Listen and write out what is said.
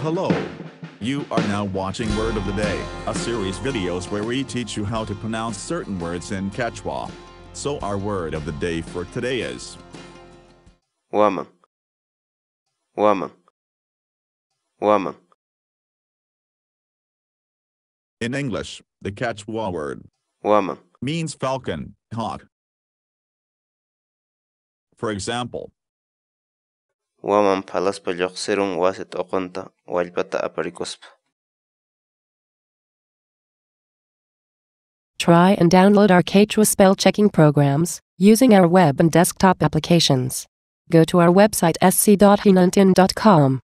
Hello. You are now watching Word of the Day, a series videos where we teach you how to pronounce certain words in Quechua. So our word of the day for today is waman, waman, waman. In English, the Quechua word Waman, means falcon, hawk. For example, waman palaspa lluqsirun wasit oqonta wallpata aparikuspa. Try and download our Quechua spell checking programs using our web and desktop applications. Go to our website sc.hinantin.com.